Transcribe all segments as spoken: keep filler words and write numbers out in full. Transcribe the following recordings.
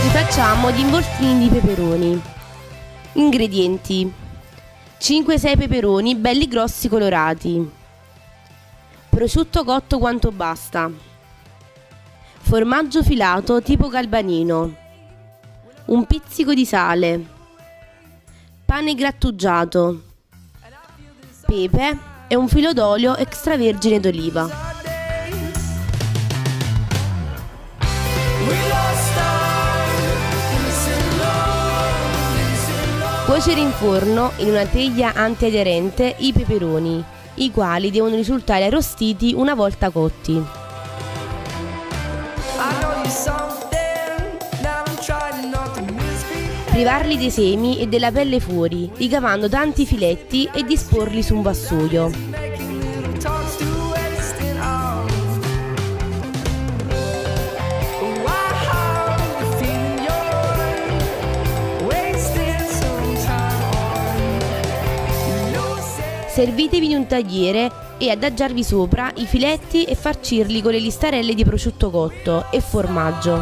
Oggi facciamo gli involtini di peperoni. Ingredienti: cinque sei peperoni belli grossi colorati, prosciutto cotto quanto basta, formaggio filato tipo galbanino, un pizzico di sale, pane grattugiato, pepe e un filo d'olio extravergine d'oliva. Cuocere in forno in una teglia antiaderente i peperoni, i quali devono risultare arrostiti una volta cotti. Privarli dei semi e della pelle fuori, ricavando tanti filetti e disporli su un vassoio. Servitevi di un tagliere e adagiarvi sopra i filetti e farcirli con le listarelle di prosciutto cotto e formaggio.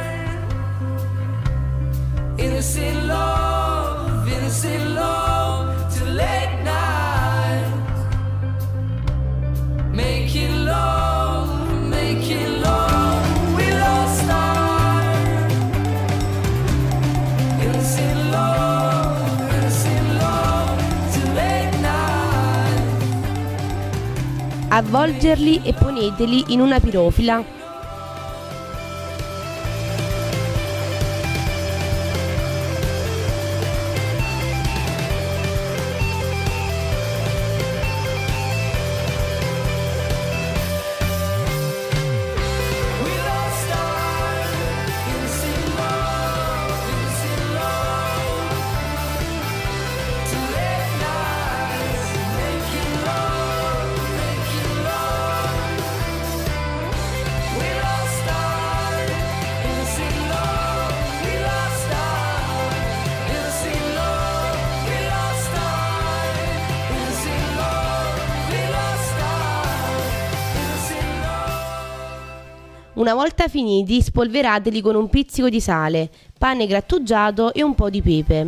Avvolgerli e poneteli in una pirofila. Una volta finiti, spolverateli con un pizzico di sale, pane grattugiato e un po' di pepe.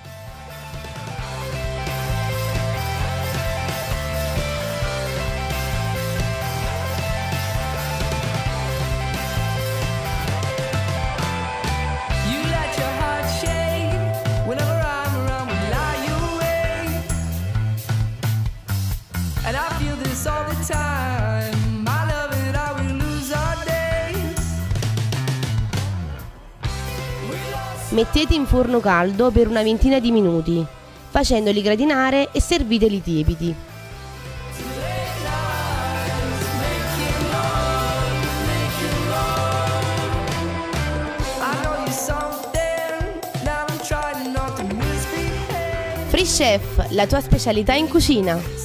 Mettete in forno caldo per una ventina di minuti, facendoli gradinare e serviteli tiepidi. Free Chef, la tua specialità in cucina.